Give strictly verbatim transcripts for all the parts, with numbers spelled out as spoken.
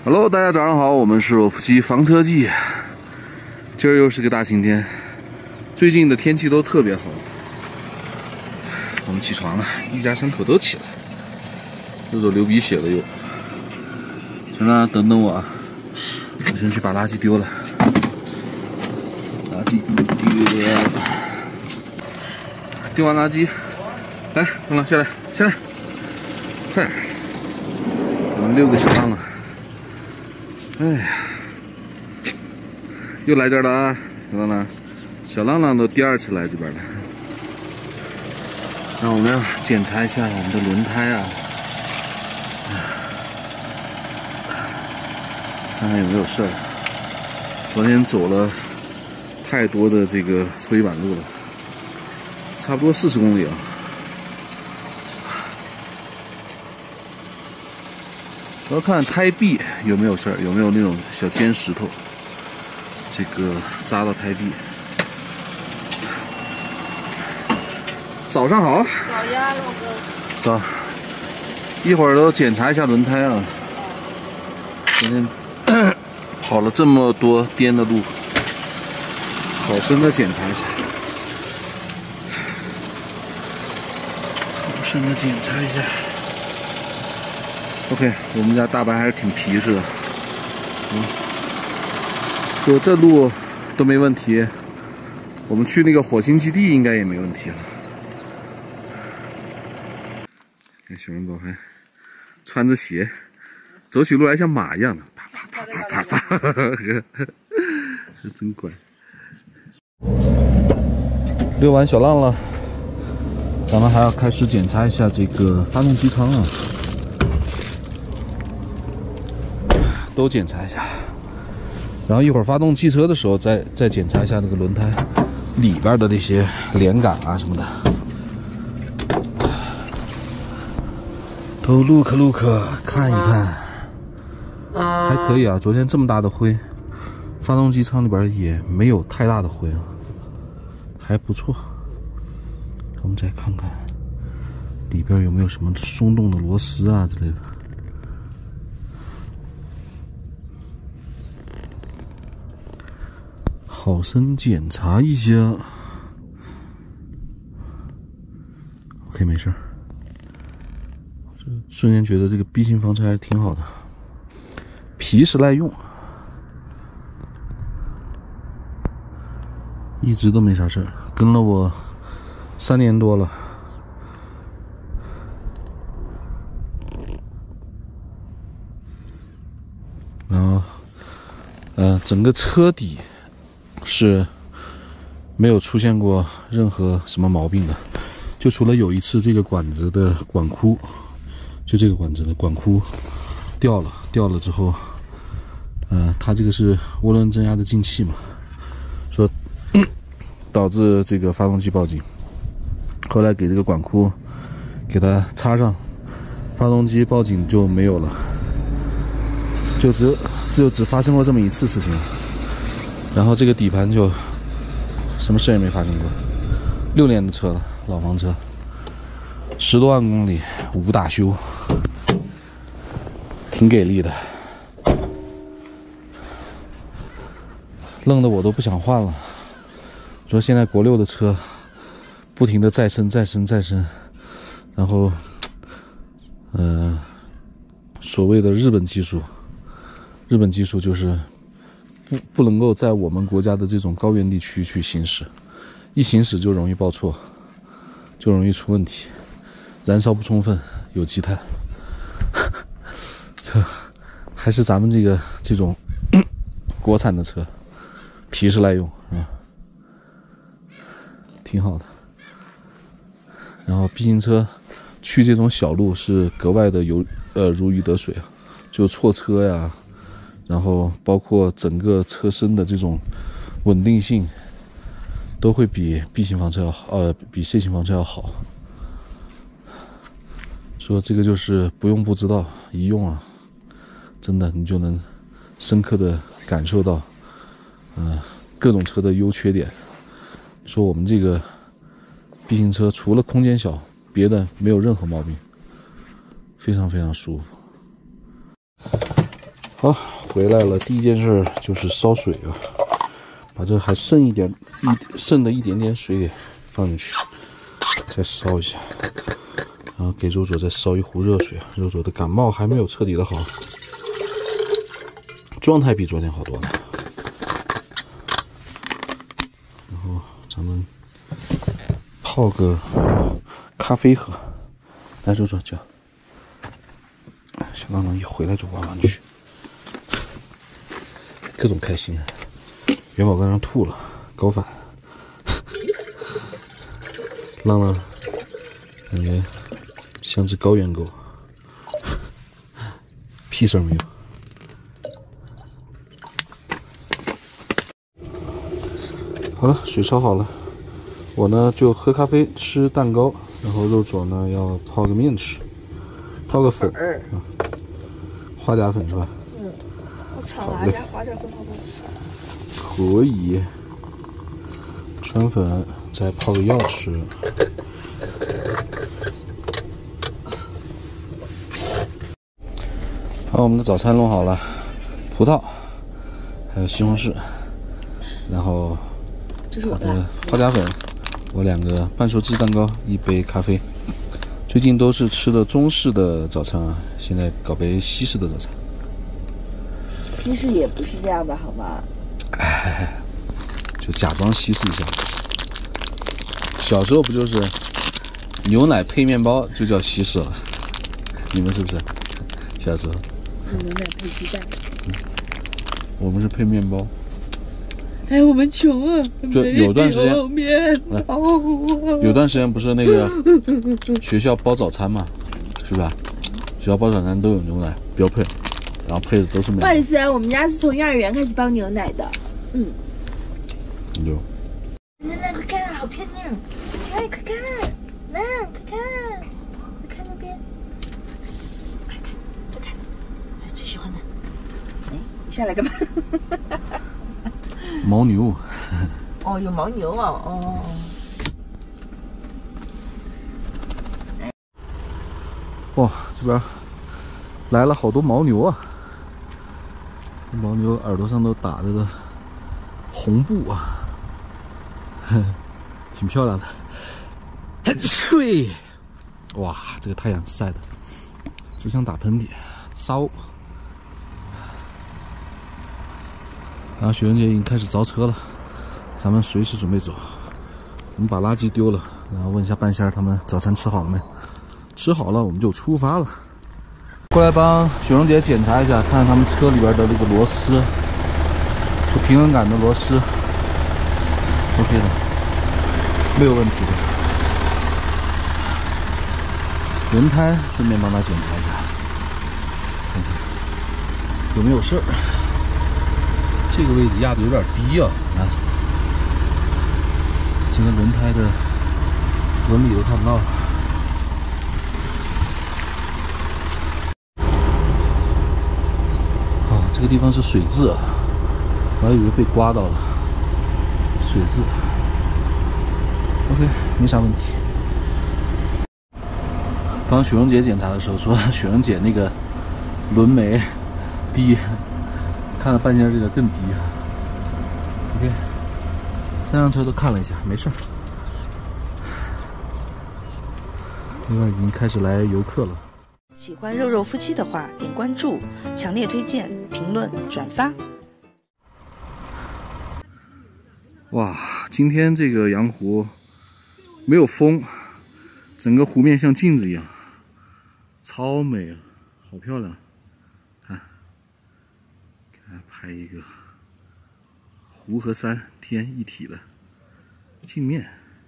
Hello， 大家早上好，我们是我夫妻房车记。今儿又是个大晴天，最近的天气都特别好。我们起床了，一家三口都起来，又都流鼻血了又。行了，等等我啊，我先去把垃圾丢了。垃圾丢了，丢完垃圾，来，浪浪下来，下来，快点！我们六个小浪浪。 哎呀，又来这儿了啊！小浪浪，小浪浪都第二次来这边了。那我们要检查一下我们的轮胎啊，看看有没有事儿。昨天走了太多的这个搓衣板路了，差不多四十公里啊。 主要看胎壁有没有事儿，有没有那种小尖石头，这个扎到胎壁。早上好。 早呀，老哥。 早。一会儿都检查一下轮胎啊。今天跑了这么多颠的路，好生的检查一下。好生的检查一下。 OK， 我们家大白还是挺皮实的，嗯，就这路都没问题，我们去那个火星基地应该也没问题了。看小人宝还穿着鞋，走起路来像马一样的，啪啪啪啪啪啪，真乖。遛完小浪了，咱们还要开始检查一下这个发动机舱啊。 都检查一下，然后一会儿发动汽车的时候再再检查一下那个轮胎里边的那些连杆啊什么的。都 look look 看一看，还可以啊。昨天这么大的灰，发动机舱里边也没有太大的灰啊，还不错。我们再看看里边有没有什么松动的螺丝啊之类的。 好生检查一下 ，OK， 没事儿。瞬间觉得这个 B 型房车还是挺好的，皮实耐用，一直都没啥事儿，跟了我三年多了。然后，呃，整个车底。 是没有出现过任何什么毛病的，就除了有一次这个管子的管箍，就这个管子的管箍掉了，掉了之后，呃，它这个是涡轮增压的进气嘛，说、嗯、导致这个发动机报警，后来给这个管箍给它插上，发动机报警就没有了，就只只有只发生过这么一次事情。 然后这个底盘就什么事也没发生过，六年的车了，老房车，十多万公里无大修，挺给力的，愣得我都不想换了。说现在国六的车不停的再生、再生、再生，然后，呃，所谓的日本技术，日本技术就是。 不不能够在我们国家的这种高原地区去行驶，一行驶就容易报错，就容易出问题，燃烧不充分，有积碳。这还是咱们这个这种国产的车，皮实耐用啊，挺好的。然后 B 型车去这种小路是格外的有呃如鱼得水啊，就错车呀。 然后包括整个车身的这种稳定性，都会比 B 型房车要好，呃，比 C 型房车要好。说这个就是不用不知道，一用啊，真的你就能深刻的感受到，呃，各种车的优缺点。说我们这个 B 型车除了空间小，别的没有任何毛病，非常非常舒服。 好，回来了，第一件事就是烧水啊，把这还剩一点一剩的一点点水给放进去，再烧一下，然后给肉左再烧一壶热水。肉左的感冒还没有彻底的好，状态比昨天好多了。然后咱们泡个咖啡喝，来，肉左叫。小浪浪一回来就玩玩具。各种开心啊！元宝刚刚吐了，高反。浪浪感觉像只高原狗，屁事儿没有。好了，水烧好了，我呢就喝咖啡吃蛋糕，然后肉左呢要泡个面吃，泡个粉，啊，花甲粉是吧？嗯，我操，俺家花甲粉好好吃。可以，川粉再泡个药吃。好，我们的早餐弄好了，葡萄，还有西红柿，然后这是我的花甲粉，我两个半熟鸡蛋糕，一杯咖啡。最近都是吃的中式的早餐啊，现在搞杯西式的早餐。 西式也不是这样的，好吗？ 哎，就假装西式一下。小时候不就是牛奶配面包就叫西式了？你们是不是？小时候。 牛奶配鸡蛋。 嗯，我们是配面包。 哎，我们穷啊！ 就有段时间， 有面包啊， 有段时间不是那个学校包早餐嘛，是吧？学校包早餐都有牛奶标配，然后配的都是面包。 不好意思啊，我们家是从幼儿园开始包牛奶的。嗯。 牛。 奶奶快看，好漂亮！哎，快看，奶快看，快看那边，快看，快看，最喜欢的。哎，你下来干嘛？ 牦牛。 哦，有牦牛哦，哦。 哇，这边来了好多牦牛啊！牦牛耳朵上都打着个红布啊，挺漂亮的。吹，哇，这个太阳晒的，只想打喷嚏，烧。然后雪人姐已经开始着车了，咱们随时准备走。我们把垃圾丢了，然后问一下半仙儿他们早餐吃好了没？吃好了，我们就出发了。过来帮雪蓉姐检查一下，看看他们车里边的这个螺丝，就平衡杆的螺丝 ，OK 的，没有问题的。轮胎顺便帮他检查一下，看看有没有事儿。这个位置压的有点低啊，啊，整个轮胎的纹理都看不到。啊，这个地方是水渍啊，我还以为被刮到了。水渍 ，OK， 没啥问题。帮雪蓉姐检查的时候说，雪蓉姐那个轮眉低。看了半截，这个更低啊。OK， 三辆车都看了一下，没事儿。那边已经开始来游客了。 喜欢肉肉夫妻的话，点关注，强烈推荐，评论转发。 哇，今天这个阳湖没有风，整个湖面像镜子一样，超美啊，好漂亮。拍一个湖和山天一体的镜面，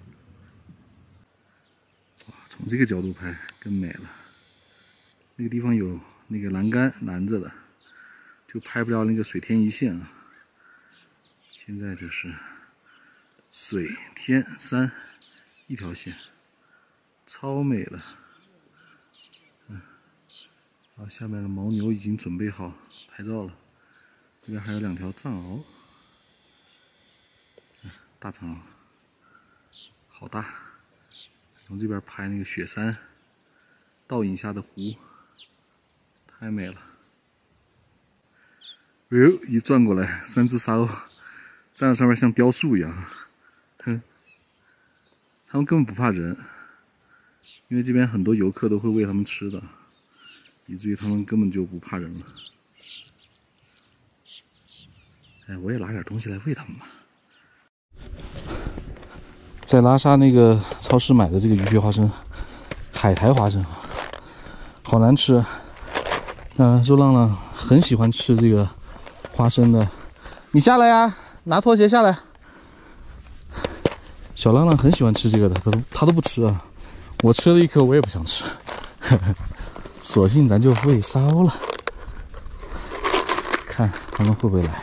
哇，从这个角度拍更美了。那个地方有那个栏杆拦着的，就拍不了那个水天一线啊。现在就是水天山一条线，超美的。嗯，好，下面的牦牛已经准备好拍照了。这边还有两条藏獒，大藏獒，好大！从这边拍那个雪山倒影下的湖，太美了。 哎呦，一转过来，三只沙鸥站在上面像雕塑一样，哼，它们根本不怕人，因为这边很多游客都会喂它们吃的，以至于它们根本就不怕人了。哎，我也拿点东西来喂它们吧。在拉萨那个超市买的这个鱼皮花生，海苔花生，好难吃。嗯、呃，肉浪浪很喜欢吃这个花生的，你下来呀，拿拖鞋下来。小浪浪很喜欢吃这个的，他都他都不吃啊。我吃了一颗，我也不想吃，呵呵，索性咱就喂沙鸥了，看他们会不会来。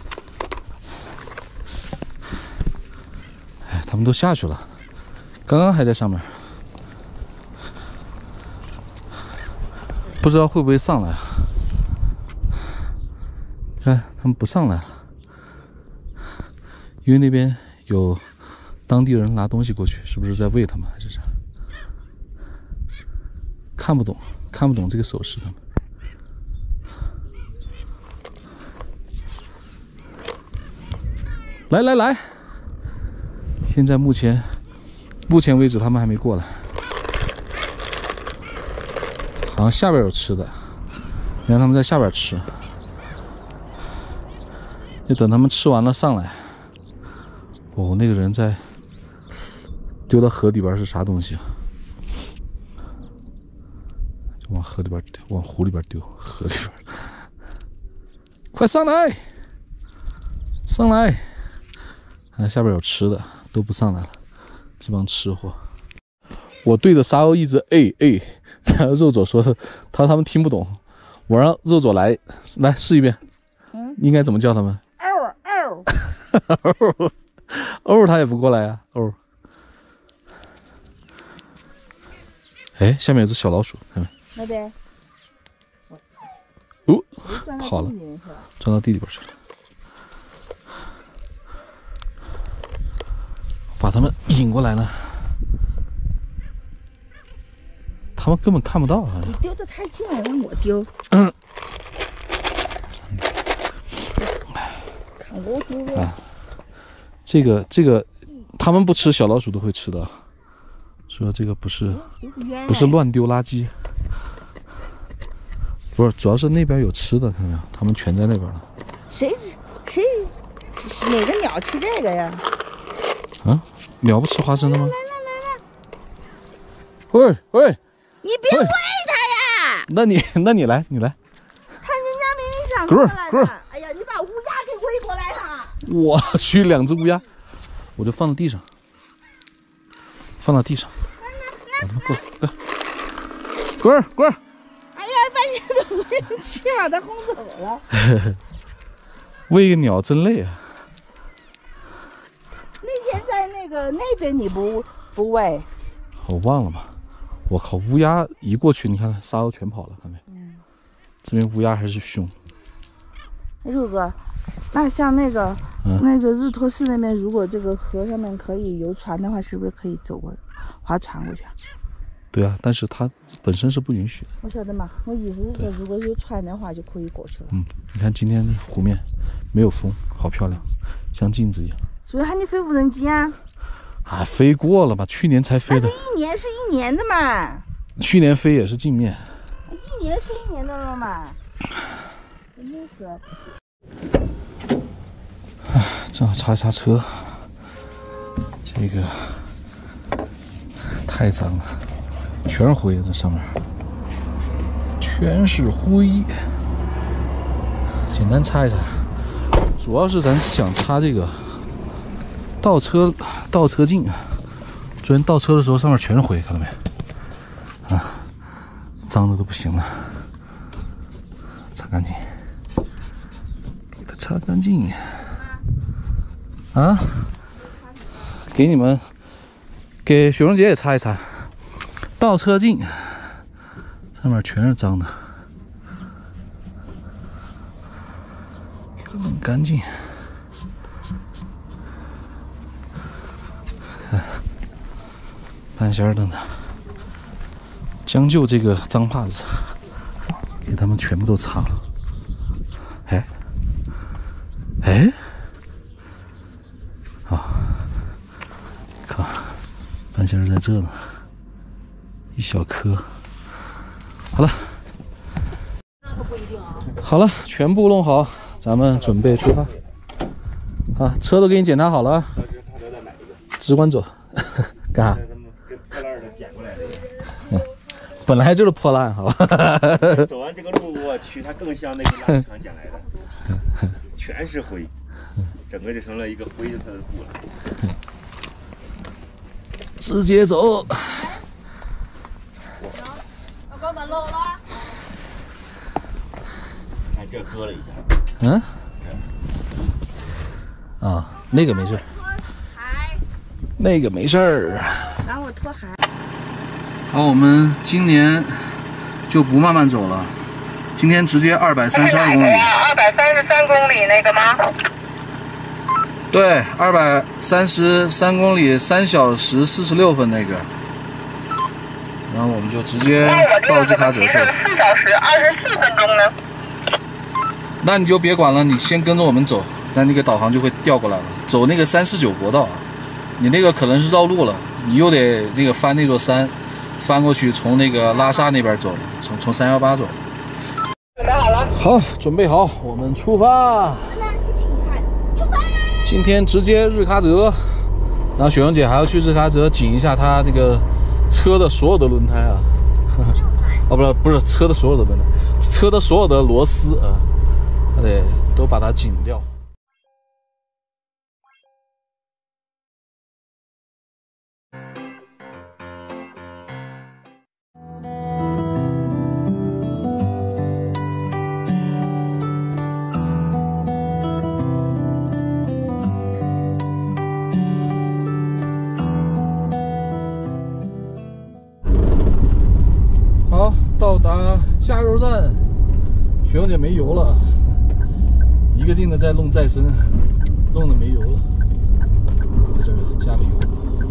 哎，他们都下去了，刚刚还在上面，不知道会不会上来。看他们不上来了，因为那边有当地人拿东西过去，是不是在喂他们还是啥？看不懂，看不懂这个手势，他们。来来来，现在目前目前为止他们还没过来，好像下边有吃的，你看他们在下边吃，就等他们吃完了上来。哦，那个人在丢到河里边是啥东西啊？就往河里边丢，往湖里边丢，河里边。快上来，上来！啊，下边有吃的，都不上来了，这帮吃货。我对着沙鸥一直哎哎，然后肉左说的，他说他们听不懂，我让肉左来来试一遍，嗯，应该怎么叫他们？嗷嗷。欧他也不过来呀、啊，欧。哎，下面有只小老鼠，看没？ 那边。 哦，跑了，钻到地里边去了。把他们引过来了，他们根本看不到啊！ 你丢的太近了，让我丢。 嗯。 看我丢了。 啊这个这个，他们不吃，小老鼠都会吃的。说这个不是不是乱丢垃圾，不是，主要是那边有吃的，看到没有？他们全在那边了。 谁谁哪个鸟吃这个呀？ 啊，鸟不吃花生的吗？ 来来来来， 喂喂， 你别喂它呀！ 那你那你来，你来。 看人家明明想过来的。哎呀，你把乌鸦给喂过来了。 我去，两只乌鸦，我就放到地上，放到地上，把它们过过，滚儿滚儿！ 哎呀，把你的无人机把它轰走了。 喂个鸟真累啊！ 那天在那个那边你不不喂？ 我忘了嘛。我靠，乌鸦一过去，你看沙鸥全跑了，看没？嗯。这边乌鸦还是凶。 肉哥。那像那个、嗯、那个日托寺那边，如果这个河上面可以游船的话，是不是可以走过划船过去啊？ 对啊，但是它本身是不允许的。 我晓得嘛，我意思是说，如果有船的话，就可以过去了。 嗯，你看今天湖面没有风，好漂亮，像镜子一样。 所以喊你飞无人机啊？ 啊，飞过了吧？去年才飞的。 那是一年是一年的嘛。 去年飞也是镜面。 一年是一年的了嘛。真的是。 正好擦一擦车，这个太脏了，全是灰，这上面全是灰。简单擦一擦，主要是咱想擦这个倒车倒车镜。昨天倒车的时候上面全是灰，看到没？啊，脏的都不行了，擦干净，给它擦干净。啊，给你们，给雪荣姐也擦一擦。倒车镜上面全是脏的，很干净。看，半仙儿的呢，将就这个脏帕子，给他们全部都擦了。哎， 哎，啊，看，半仙儿在这呢，一小颗。好了， 那可不一定啊。 好了，全部弄好，咱们准备出发。啊，车都给你检查好了，只管走。干啥？ 破烂的捡过来的。 嗯，本来就是破烂，好吧。 走完这个路，我去，它更像那个垃圾场捡来的，全是灰，整个就成了一个灰的它的路了。 直接走。 要关门喽了。 看这割了一下。 嗯。啊，那个没事。那个没事儿。 然后我脱鞋。 好，我们今年就不慢慢走了，今天直接二百三十二公里。 二百三十三公里那个吗？ 对，二百三十三公里，三小时四十六分那个。然后我们就直接到日喀则去了。 四小时二十四分钟呢。 那你就别管了，你先跟着我们走，那那个导航就会调过来了。走那个三四九国道啊，你那个可能是绕路了，你又得那个翻那座山，翻过去从那个拉萨那边走，从从三幺八走。 准备好了？ 好，准备好，我们出发。 那一起看，出发！ 今天直接日喀则，然后雪蓉姐还要去日喀则紧一下她那个车的所有的轮胎啊，哦，不是不是车的所有的轮胎，车的所有的螺丝啊，她得都把它紧掉。好，到达加油站，雪蓉姐没油了，一个劲的在弄再生，弄的没油了，在这儿加了油。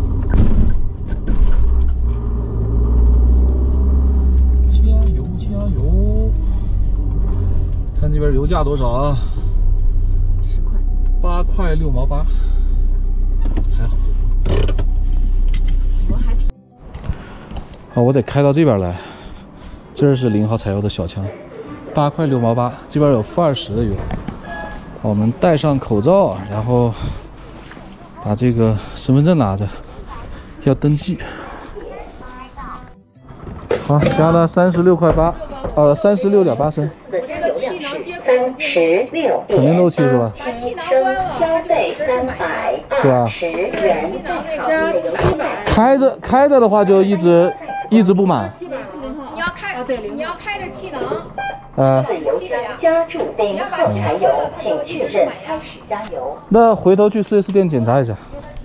加油加油！看这边油价多少啊？ 十块， 八块六毛八，还好。 我还便宜。 好，我得开到这边来。这是零号柴油的小枪，八块六毛八，这边有负二十的油。好，我们戴上口罩，然后把这个身份证拿着，要登记。好，加了三十六块八，呃，三十六点八升。 三十六肯定漏气是吧？ 轻升加费三百二十元。 开着开着的话就一直一直不满。 你要开，你要开着气能， 呃， 自由枪加注零号柴油，请确认开始加油。 那回头去四 S 店检查一下。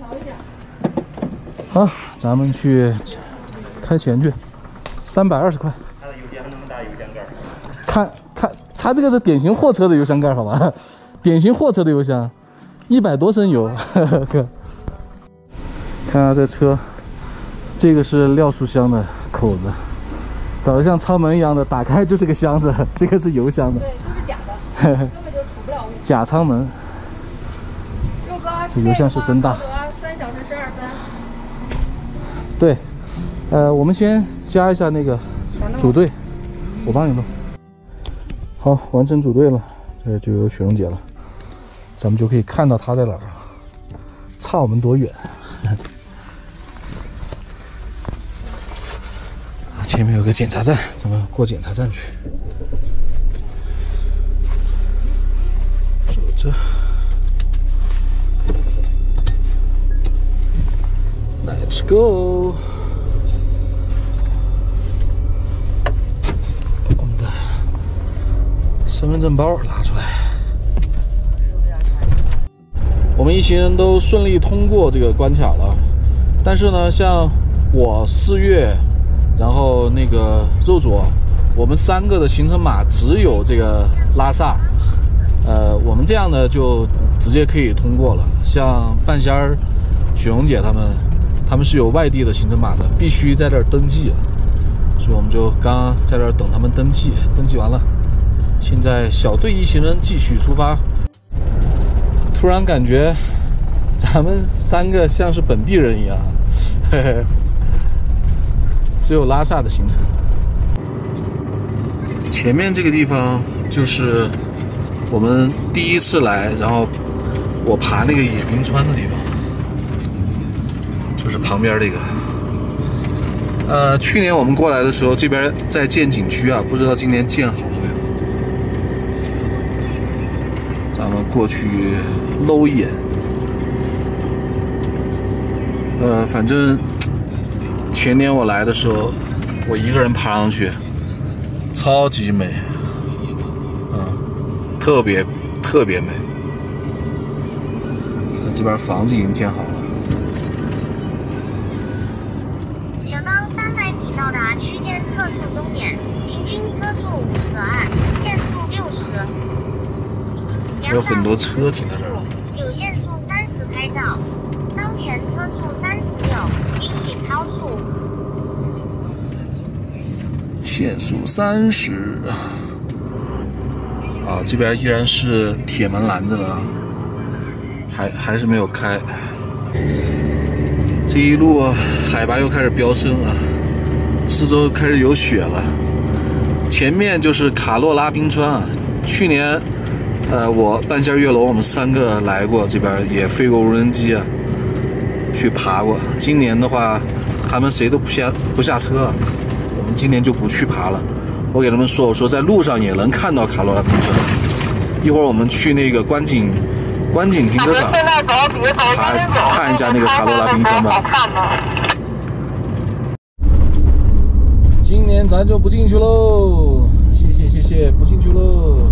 好，咱们去开钱去，三百二十块。 它的油箱那么大油箱盖。 看看，它这个是典型货车的油箱盖，好吧？典型货车的油箱，一百多升油。看看这车，这个是料素箱的口子。搞得像舱门一样的，打开就是个箱子，这个是油箱的。 对，都是假的，根本就储不了物。 假舱门。 肉哥， 这油箱是真大。 三小时十二分。 对，呃，我们先加一下那个组队，我帮你弄。好，完成组队了，这就有雪蓉姐了，咱们就可以看到她在哪儿了，差我们多远？前面有个检查站，咱们过检查站去。走这 ，Let's go。我们的身份证包拿出来。我们一行人都顺利通过这个关卡了，但是呢，像我四月。然后那个肉左，我们三个的行程码只有这个拉萨，呃，我们这样呢就直接可以通过了。像半仙儿、雪蓉姐他们，他们是有外地的行程码的，必须在这儿登记，所以我们就刚刚在这儿等他们登记，登记完了，现在小队一行人继续出发。 突然感觉咱们三个像是本地人一样，嘿嘿，只有拉萨的行程。前面这个地方就是我们第一次来，然后我爬那个野冰川的地方，就是旁边这个。呃，去年我们过来的时候，这边在建景区啊，不知道今年建好了没有。咱们过去搂一眼。呃，反正前年我来的时候，我一个人爬上去，超级美，嗯，特别特别美。这边房子已经建好了。 前方三百米到达区间测速终点，平均车速五十二，限速六十。 还有很多车停在这儿。 有限速三十拍照，当前车速三十有，应已超速。 限速三十。啊，这边依然是铁门拦着的啊，还还是没有开。这一路海拔又开始飙升了，四周开始有雪了。前面就是卡洛拉冰川啊，去年，呃，我半仙月楼我们三个来过这边，也飞过无人机啊，去爬过。今年的话，他们谁都不下不下车啊，我们今年就不去爬了。我给他们说，我说在路上也能看到卡洛拉冰川。一会儿我们去那个观景观景停车场爬看一下那个卡洛拉冰川吧。今年咱就不进去喽，谢谢谢谢，不进去喽。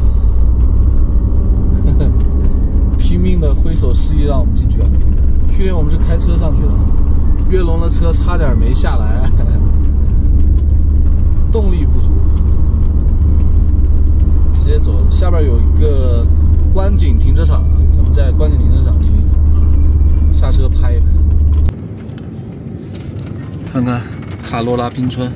拼命的挥手示意让我们进去啊！去年我们是开车上去的，跃龙的车差点没下来，动力不足。直接走，下边有一个观景停车场，咱们在观景停车场停一停，下车拍一拍，看看卡洛拉冰川。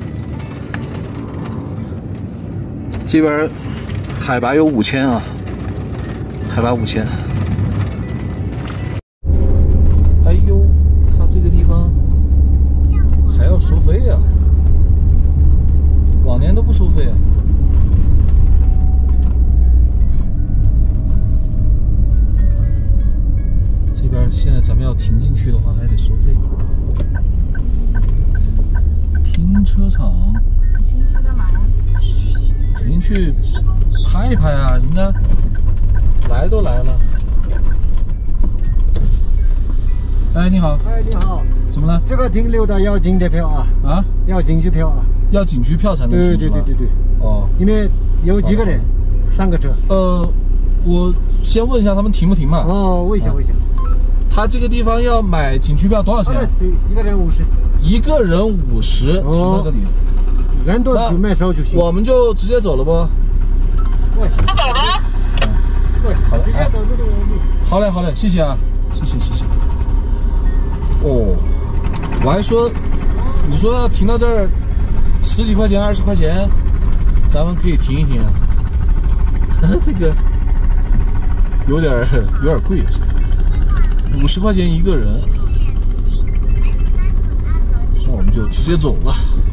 这边海拔有五千啊，海拔五千。哎呦，它这个地方还要收费啊，往年都不收费啊。这边现在咱们要停进去的话，还得收费。停车场。 进去干嘛呀？ 肯定去拍一拍啊！人家来都来了。哎，你好。 哎，你好。 怎么了？ 这个停留的要景的票啊。 啊？ 要景区票啊。 要景区票才能停对对对对对。 哦。 里面有几个人？三个车。 呃，我先问一下他们停不停嘛？ 哦，问一下，问一下。 他这个地方要买景区票多少钱？ 二十，一个人五十。 一个人五十，停到这里。 人多就买少就行。 我们就直接走了不？ 对，走了。对， 好的， 直接走这个。 好嘞，好嘞，谢谢啊，谢谢，谢谢。哦，我还说，你说要停到这儿，十几块钱、二十块钱，咱们可以停一停啊。这个有点有点贵，五十块钱一个人，那我们就直接走了。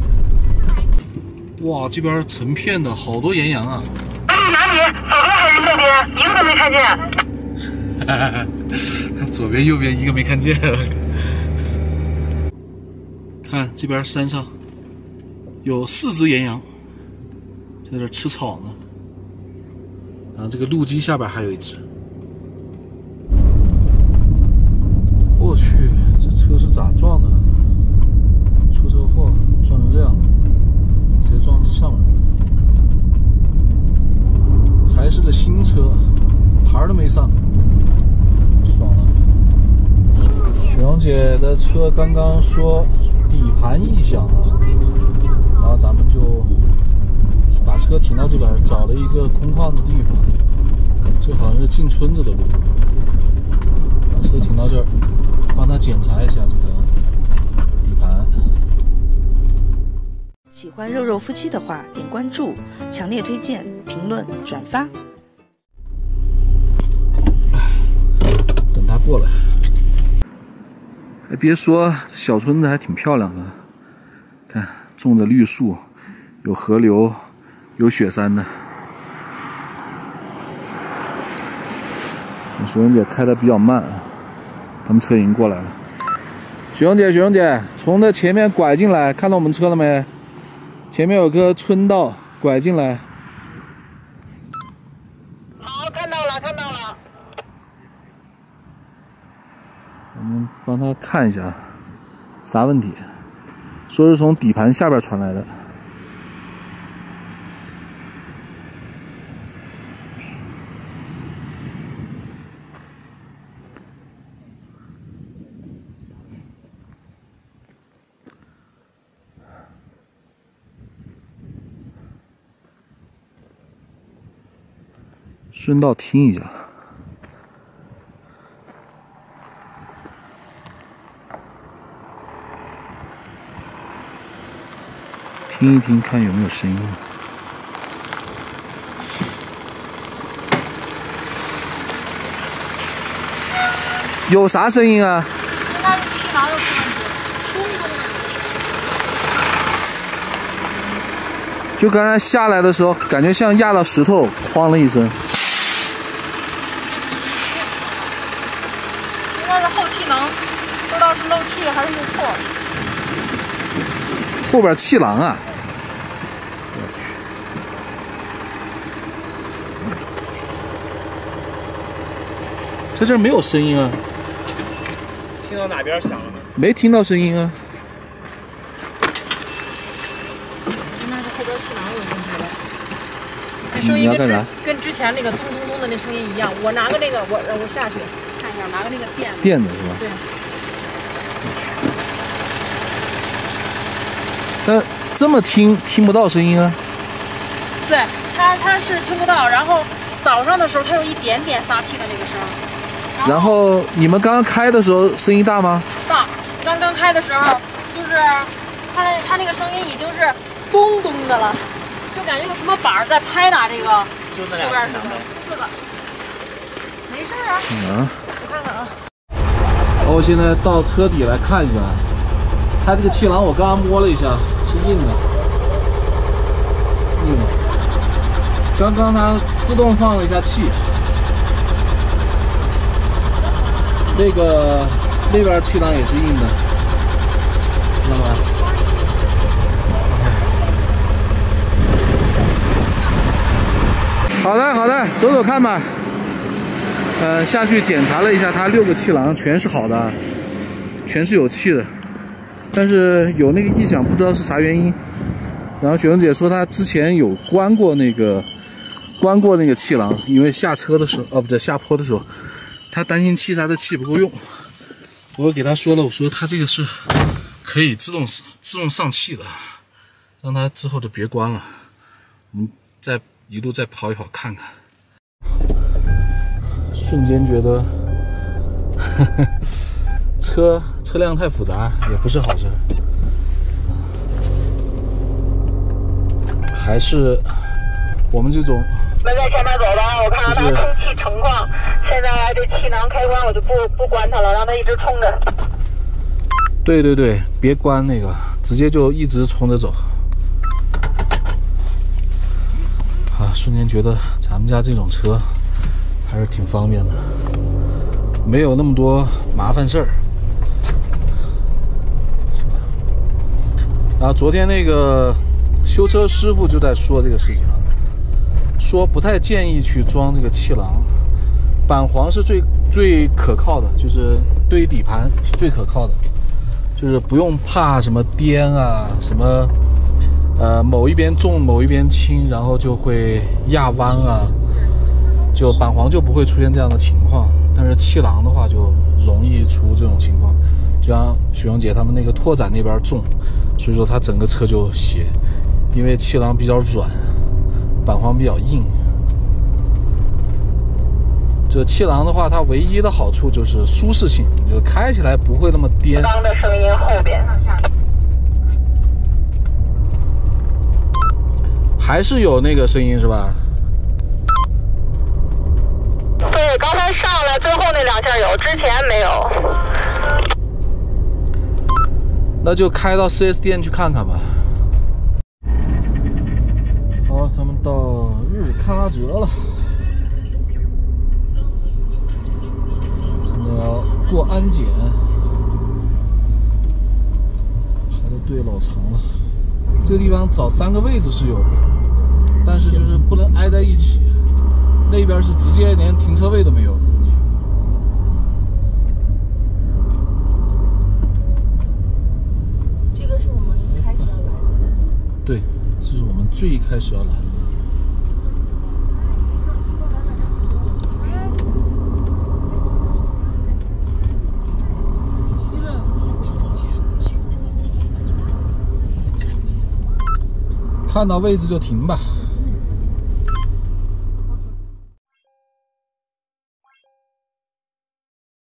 哇，这边成片的好多岩羊啊！ 哪里哪里？左边还是右边？一个都没看见。 哈哈，左边右边一个没看见。看这边山上有四只岩羊在这吃草呢，然后这个路基下边还有一只。我去，这车是咋撞的？出车祸撞成这样的。直接撞到上面，还是个新车，牌都没上，爽了。雪蓉姐的车刚刚说底盘异响了，然后咱们就把车停到这边，找了一个空旷的地方，这好像是进村子的路，把车停到这儿，帮他检查一下这个底盘。 喜欢肉肉夫妻的话，点关注，强烈推荐，评论，转发。 过来。还别说，这小村子还挺漂亮的，看种着绿树，有河流，有雪山的。雪蓉姐开的比较慢，他们车已经过来了。雪蓉姐，雪蓉姐，从这前面拐进来，看到我们车了没？前面有个村道，拐进来。 好，看到了，看到了。 我们帮他看一下，啥问题？说是从底盘下边传来的。顺道听一下。听一听，看有没有声音。有啥声音啊？ 那是气囊有声音，咚咚的。 就刚才下来的时候，感觉像压到石头，哐了一声。 应该是后气囊，不知道是漏气还是没破。 后边气囊啊！我去，在这儿没有声音啊！ 听到哪边响了呢？ 没听到声音啊！ 应该是后边气囊有问题了。那声音跟之跟之前那个咚咚咚的那声音一样。我拿个那个，我我下去看一下，拿个那个垫子。 垫子是吧？ 对。 我去。但这么听听不到声音啊？ 对，它它是听不到，然后早上的时候它有一点点撒气的那个声。 然后你们刚刚开的时候声音大吗？ 大，刚刚开的时候就是它那它那个声音已经是咚咚的了，就感觉有什么板儿在拍打这个就那俩后边什么四个，没事啊。 嗯。 我看看啊。 我现在到车底来看一下。它这个气囊我刚刚摸了一下，是硬的，硬的。刚刚它自动放了一下气，那个那边气囊也是硬的，知道吧？好的，好的，走走看吧。呃，下去检查了一下，它六个气囊全是好的，全是有气的。但是有那个异响，不知道是啥原因。然后雪蓉姐说她之前有关过那个关过那个气囊，因为下车的时候，哦不对，下坡的时候，她担心气闸的气不够用。我给她说了，我说她这个是可以自动自动上气的，让她之后就别关了。我们再一路再跑一跑看看，瞬间觉得。呵呵车车辆太复杂也不是好事，还是我们这种。 们在前面走吧，我看看它充气情况。现在这气囊开关我就不不关它了，让它一直充着。 对对对，别关那个，直接就一直冲着走。啊，瞬间觉得咱们家这种车还是挺方便的，没有那么多麻烦事儿。然后昨天那个修车师傅就在说这个事情啊，说不太建议去装这个气囊，板簧是最最可靠的，就是对于底盘是最可靠的，就是不用怕什么颠啊，什么呃某一边重某一边轻，然后就会压弯啊，就板簧就不会出现这样的情况。但是气囊的话就容易出这种情况，就像雪蓉姐他们那个拓展那边重，所以说它整个车就斜，因为气囊比较软，板簧比较硬。这气囊的话，它唯一的好处就是舒适性，就是开起来不会那么颠。 刚的声音后边还是有那个声音是吧？ 对，刚才上来最后那两下有，之前没有。 那就开到 四 S 店去看看吧。好，咱们到日喀则了，现在要过安检，排的队老长了。这个地方找三个位置是有，但是就是不能挨在一起。那边是直接连停车位都没有。 这个是我们一开始要来的。 对，这是我们最开始要来的。看到位置就停吧。